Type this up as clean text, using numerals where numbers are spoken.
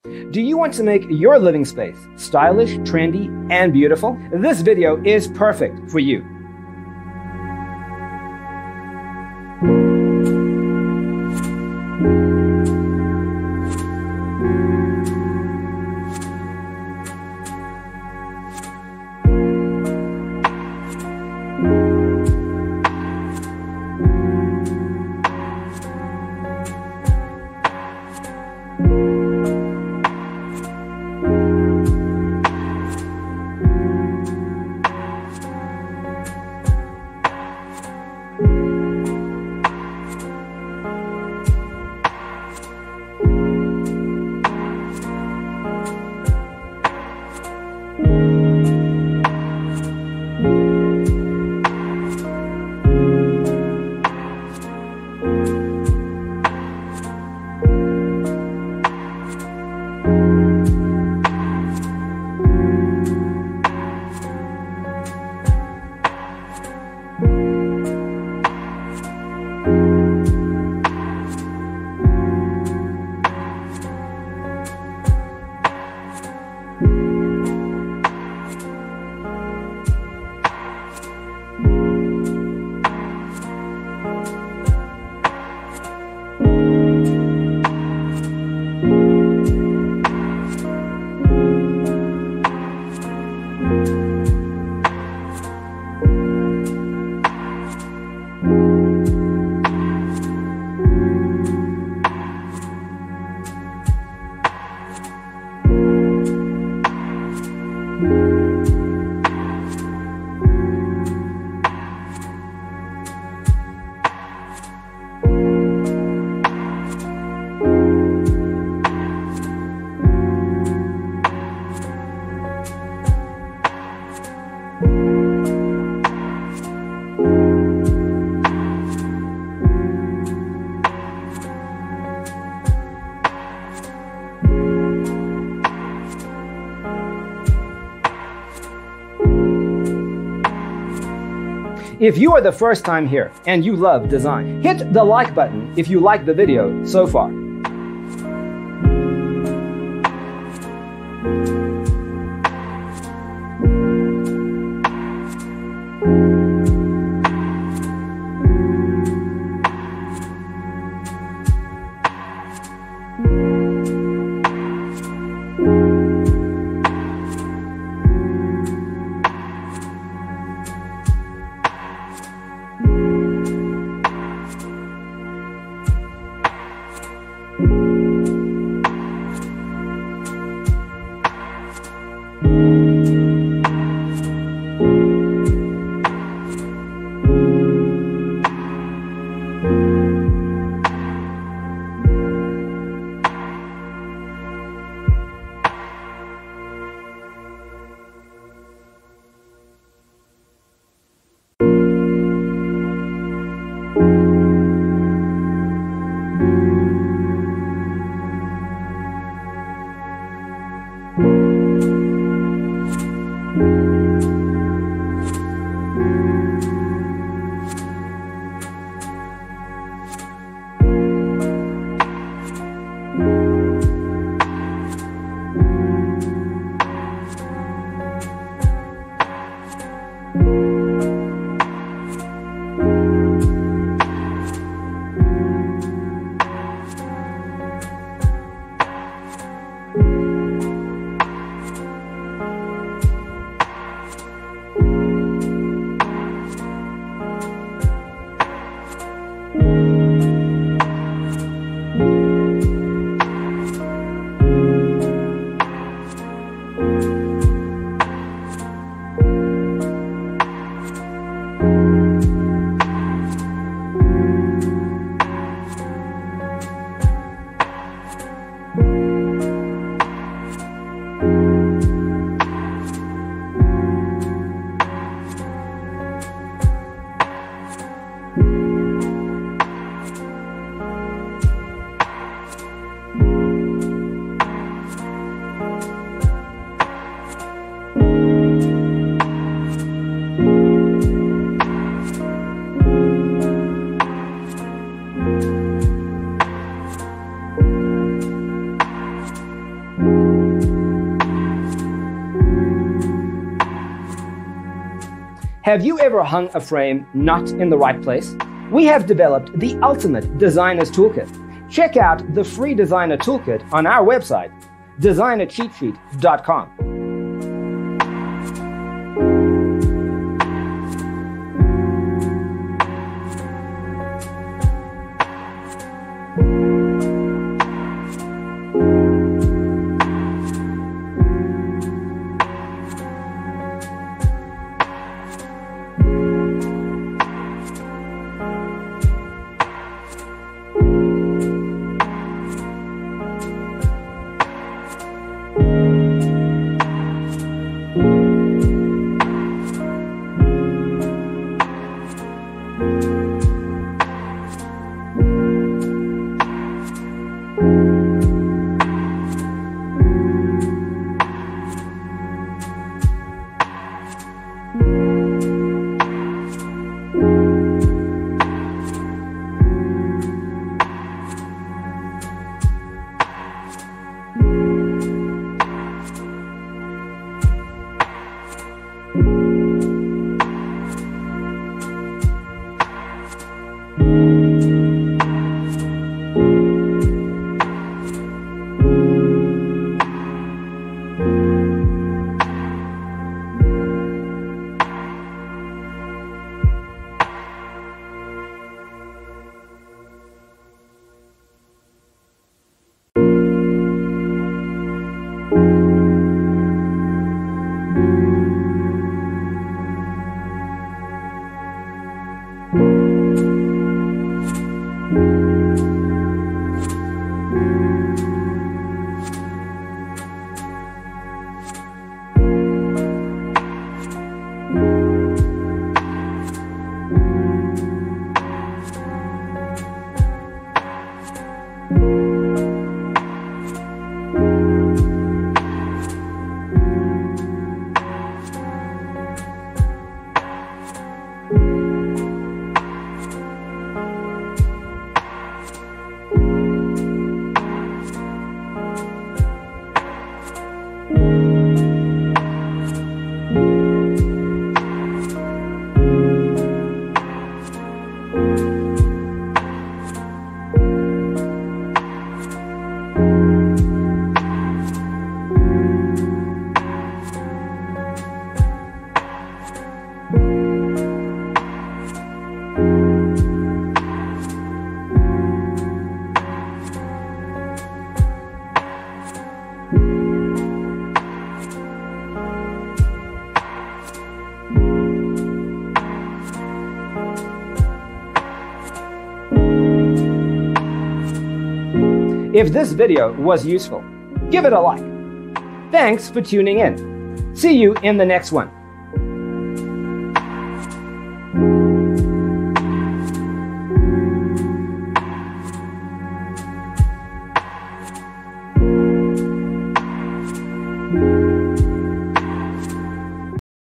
Do you want to make your living space stylish, trendy, and beautiful? This video is perfect for you. If you are the first time here and you love design, hit the like button if you like the video so far. Have you ever hung a frame not in the right place? We have developed the ultimate designer's toolkit. Check out the free designer toolkit on our website, designercheatsheet.com. If this video was useful, give it a like. Thanks for tuning in. See you in the next one.